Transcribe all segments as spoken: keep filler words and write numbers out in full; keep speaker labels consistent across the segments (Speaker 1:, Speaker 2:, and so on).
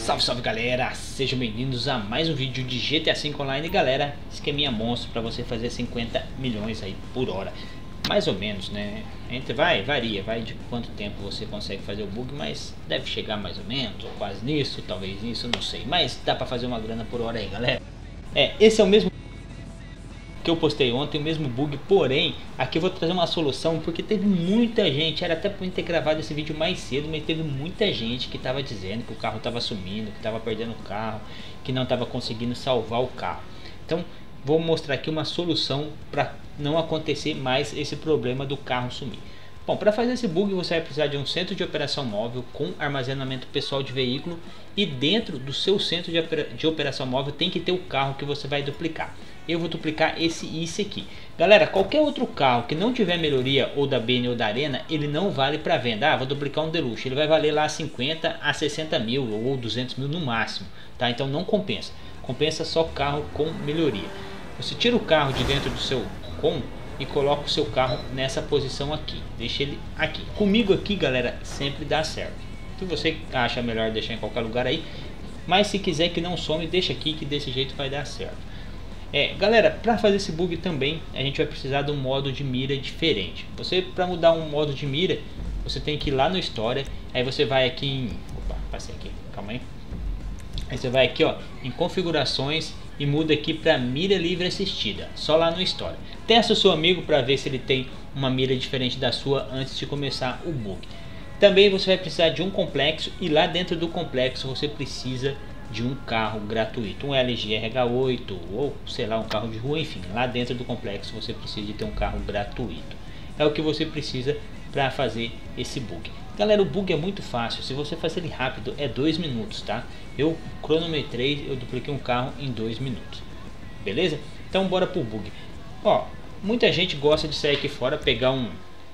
Speaker 1: Salve, salve galera, sejam bem-vindos a mais um vídeo de G T A cinco Online. Galera, esqueminha monstro para você fazer cinquenta milhões aí por hora, mais ou menos, né? Entre vai, varia, vai de quanto tempo você consegue fazer o bug, mas deve chegar mais ou menos, ou quase nisso, talvez nisso, não sei. Mas dá para fazer uma grana por hora aí, galera. É, esse é o mesmo que eu postei ontem, o mesmo bug, porém aqui eu vou trazer uma solução, porque teve muita gente, era até para ter gravado esse vídeo mais cedo, mas teve muita gente que estava dizendo que o carro estava sumindo, que estava perdendo o carro, que não estava conseguindo salvar o carro. Então vou mostrar aqui uma solução para não acontecer mais esse problema do carro sumir. Bom, para fazer esse bug você vai precisar de um centro de operação móvel com armazenamento pessoal de veículo, e dentro do seu centro de, opera de operação móvel tem que ter o carro que você vai duplicar. Eu vou duplicar esse e esse aqui. Galera, qualquer outro carro que não tiver melhoria ou da B N ou da Arena, ele não vale para venda. Ah, vou duplicar um Deluxe, ele vai valer lá cinquenta a sessenta mil ou duzentos mil no máximo, tá? Então não compensa. Compensa só carro com melhoria. Você tira o carro de dentro do seu com e coloca o seu carro nessa posição aqui. Deixa ele aqui. Comigo aqui, galera, sempre dá certo. Se você acha melhor deixar em qualquer lugar aí, mas se quiser que não some, deixa aqui que desse jeito vai dar certo. É, galera, para fazer esse bug também a gente vai precisar de um modo de mira diferente. Você, para mudar um modo de mira, você tem que ir lá no História, aí você vai aqui em, opa, passei aqui, calma aí. Aí você vai aqui, ó, em configurações e muda aqui para mira livre assistida, só lá no História. Testa o seu amigo para ver se ele tem uma mira diferente da sua antes de começar o bug. Também você vai precisar de um complexo, e lá dentro do complexo você precisa de um carro gratuito, um L G R H oito ou sei lá, um carro de rua, enfim, lá dentro do complexo você precisa de ter um carro gratuito. É o que você precisa para fazer esse bug. Galera, o bug é muito fácil, se você fazer ele rápido é dois minutos, tá? Eu cronometrei, eu dupliquei um carro em dois minutos, beleza? Então bora pro bug. Ó, muita gente gosta de sair aqui fora, pegar um,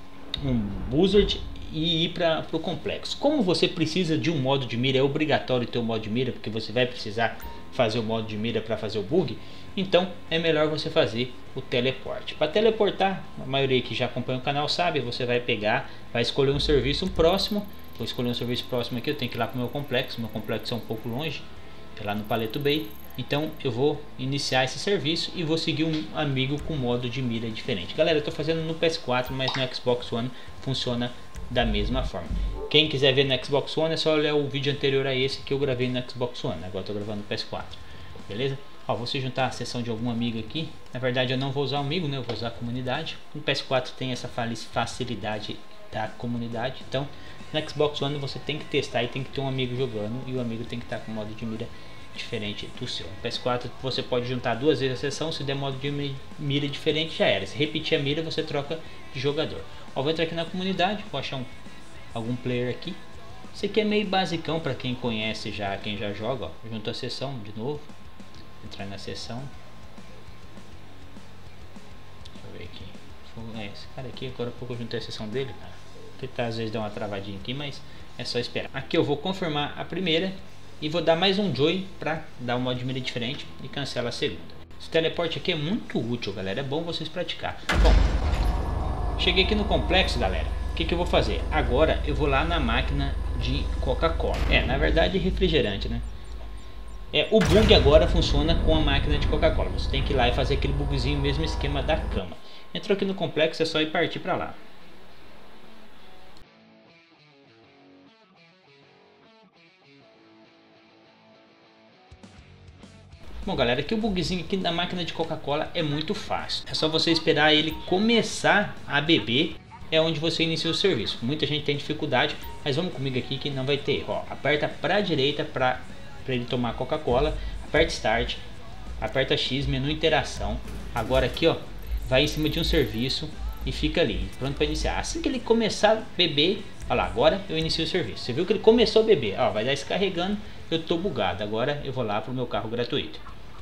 Speaker 1: um Buzzard e ir para o complexo. Como você precisa de um modo de mira, é obrigatório ter um modo de mira, porque você vai precisar fazer o modo de mira para fazer o bug, então é melhor você fazer o teleporte. Para teleportar, a maioria que já acompanha o canal sabe, você vai pegar, vai escolher um serviço próximo. Vou escolher um serviço próximo aqui, eu tenho que ir lá para o meu complexo, meu complexo é um pouco longe, é lá no Paleto Bay. Então eu vou iniciar esse serviço e vou seguir um amigo com modo de mira diferente. Galera, eu estou fazendo no P S quatro, mas no Xbox One funciona da mesma forma. Quem quiser ver no Xbox One é só olhar o vídeo anterior a esse que eu gravei no Xbox One. Agora estou gravando no P S quatro, beleza? Ó, vou se juntar a sessão de algum amigo aqui. Na verdade eu não vou usar o amigo, né? Eu vou usar a comunidade. No P S quatro tem essa facilidade da comunidade. Então no Xbox One você tem que testar e tem que ter um amigo jogando, e o amigo tem que estar com modo de mira diferente do seu. No P S quatro você pode juntar duas vezes a sessão, se der modo de mira diferente já era. Se repetir a mira você troca de jogador. Ó, vou entrar aqui na comunidade, vou achar um, algum player aqui. Isso aqui é meio basicão para quem conhece já, quem já joga. Ó, junto a sessão de novo, entrar na sessão. Deixa eu ver aqui. É, esse cara aqui, agora há pouco eu juntei a sessão dele. Tentar às vezes dar uma travadinha aqui, mas é só esperar. Aqui eu vou confirmar a primeira e vou dar mais um join para dar um modo de mira diferente e cancela a segunda. Esse teleporte aqui é muito útil, galera, é bom vocês praticar. Bom, cheguei aqui no complexo, galera. O que, que eu vou fazer? Agora eu vou lá na máquina de Coca-Cola. É, na verdade refrigerante, né? É, o bug agora funciona com a máquina de Coca-Cola. Você tem que ir lá e fazer aquele bugzinho, mesmo esquema da cama. Entrou aqui no complexo, é só ir partir para lá. Bom, galera, aqui o bugzinho aqui da máquina de Coca-Cola é muito fácil. É só você esperar ele começar a beber, é onde você inicia o serviço. Muita gente tem dificuldade, mas vamos comigo aqui que não vai ter erro. Ó, aperta para a direita para ele tomar Coca-Cola, aperta Start, aperta X, menu interação. Agora aqui, ó, vai em cima de um serviço e fica ali, pronto para iniciar. Assim que ele começar a beber, olha lá, agora eu inicio o serviço. Você viu que ele começou a beber, ó, vai dar descarregando, eu tô bugado. Agora eu vou lá pro meu carro gratuito.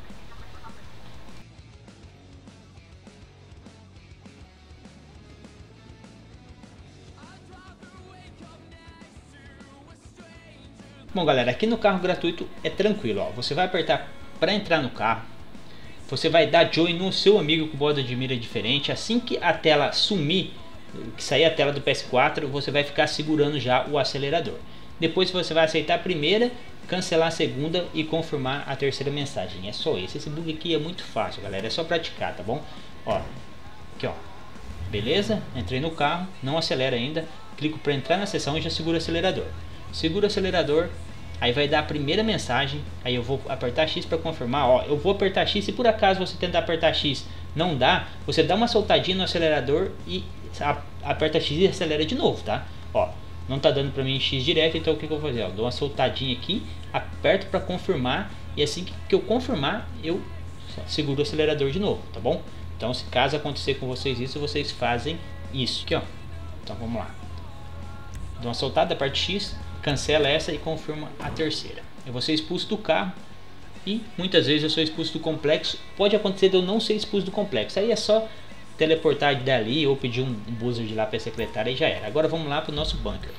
Speaker 1: Bom, galera, aqui no carro gratuito é tranquilo, ó. Você vai apertar para entrar no carro, você vai dar join no seu amigo com modo de mira diferente. Assim que a tela sumir, que sair a tela do P S quatro, você vai ficar segurando já o acelerador. Depois você vai aceitar a primeira, cancelar a segunda e confirmar a terceira mensagem. É só isso. Esse bug aqui é muito fácil, galera. É só praticar, tá bom? Ó, aqui ó. Beleza? Entrei no carro, não acelera ainda. Clico para entrar na sessão e já seguro o acelerador. Seguro o acelerador, aí vai dar a primeira mensagem. Aí eu vou apertar X para confirmar. Ó, eu vou apertar X. Se por acaso você tentar apertar X não dá, você dá uma soltadinha no acelerador e aperta X e acelera de novo, tá? Ó, não tá dando para mim X direto, então o que, que eu vou fazer? Ó, dou uma soltadinha aqui, aperto para confirmar e assim que eu confirmar eu seguro o acelerador de novo, tá bom? Então, se caso acontecer com vocês isso, vocês fazem isso aqui, ó. Então vamos lá. Dou uma soltada, parte X, cancela essa e confirma a terceira. Eu vou ser expulso do carro e muitas vezes eu sou expulso do complexo. Pode acontecer de eu não ser expulso do complexo. Aí é só teleportar dali ou pedir um buzzer de lá para a secretária e já era. Agora vamos lá para o nosso bunker.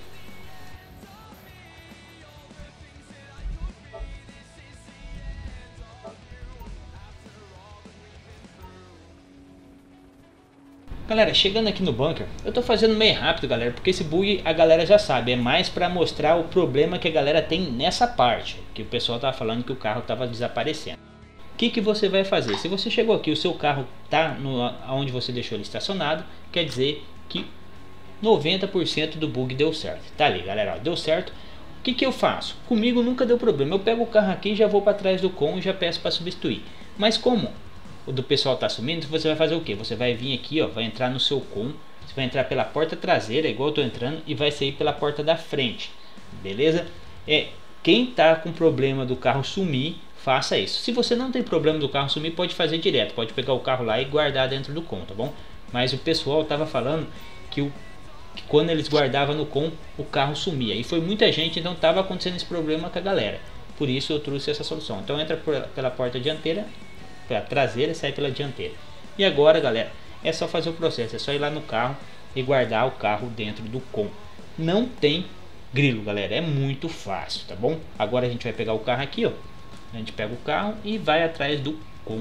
Speaker 1: Galera, chegando aqui no bunker, eu tô fazendo meio rápido, galera, porque esse bug a galera já sabe, é mais para mostrar o problema que a galera tem nessa parte, que o pessoal tava falando que o carro tava desaparecendo. O que que você vai fazer? Se você chegou aqui, o seu carro tá no onde você deixou ele estacionado, quer dizer que noventa por cento do bug deu certo. Tá ali, galera, ó, deu certo. O que que eu faço? Comigo nunca deu problema. Eu pego o carro aqui, já vou para trás do com e já peço para substituir. Mas como o do pessoal tá sumindo, você vai fazer o que? Você vai vir aqui, ó, vai entrar no seu com, você vai entrar pela porta traseira, igual eu tô entrando, e vai sair pela porta da frente, beleza? É, quem tá com problema do carro sumir, faça isso. Se você não tem problema do carro sumir, pode fazer direto, pode pegar o carro lá e guardar dentro do com, tá bom? Mas o pessoal tava falando que, o, que quando eles guardavam no com, o carro sumia, e foi muita gente, então tava acontecendo esse problema com a galera. Por isso eu trouxe essa solução. Então entra por, pela porta dianteira, pela traseira e sai pela dianteira. E agora, galera, é só fazer o processo, é só ir lá no carro e guardar o carro dentro do com. Não tem grilo, galera, é muito fácil, tá bom? Agora a gente vai pegar o carro aqui, ó. A gente pega o carro e vai atrás do com.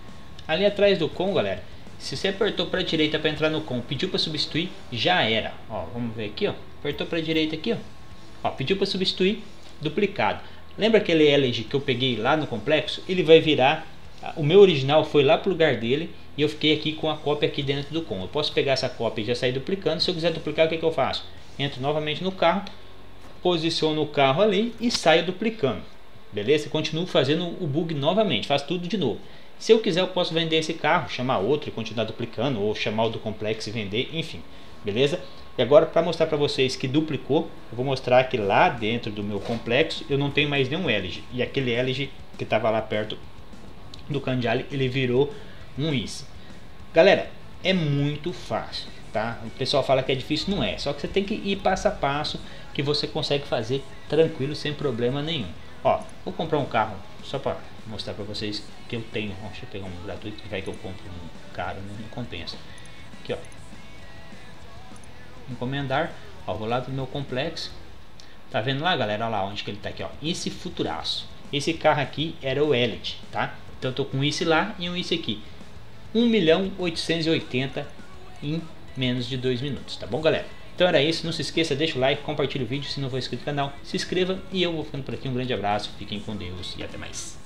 Speaker 1: Ali atrás do com, galera, se você apertou para a direita para entrar no com, pediu para substituir, já era. Ó, vamos ver aqui, ó. Apertou para a direita aqui, ó. Ó, pediu para substituir, duplicado. Lembra aquele L G que eu peguei lá no complexo? Ele vai virar. O meu original foi lá pro lugar dele e eu fiquei aqui com a cópia aqui dentro do com. Eu posso pegar essa cópia e já sair duplicando. Se eu quiser duplicar, o que, que eu faço? Entro novamente no carro, posiciono o carro ali e saio duplicando. Beleza? Continuo fazendo o bug novamente, faço tudo de novo. Se eu quiser, eu posso vender esse carro, chamar outro e continuar duplicando, ou chamar o do complexo e vender, enfim. Beleza? E agora, para mostrar para vocês que duplicou, eu vou mostrar que lá dentro do meu complexo eu não tenho mais nenhum L G. E aquele L G que estava lá perto do Candiale, ele virou um I C. Galera, é muito fácil, tá? O pessoal fala que é difícil, não é. Só que você tem que ir passo a passo, que você consegue fazer tranquilo, sem problema nenhum. Ó, vou comprar um carro só para mostrar para vocês que eu tenho. Ó, deixa eu pegar um gratuito, que vai que eu compro um caro, né? Não compensa. Aqui, ó, encomendar. Ó, vou lá do meu complexo. Tá vendo lá, galera? Olha lá onde que ele tá aqui, ó. Esse Futuraço. Esse carro aqui era o Elite, tá? Então eu tô com isso lá e um isso aqui. um milhão oitocentos e oitenta em menos de dois minutos, tá bom, galera? Então era isso, não se esqueça, deixa o like, compartilha o vídeo se não for inscrito no canal, se inscreva e eu vou ficando por aqui. Um grande abraço, fiquem com Deus e até mais.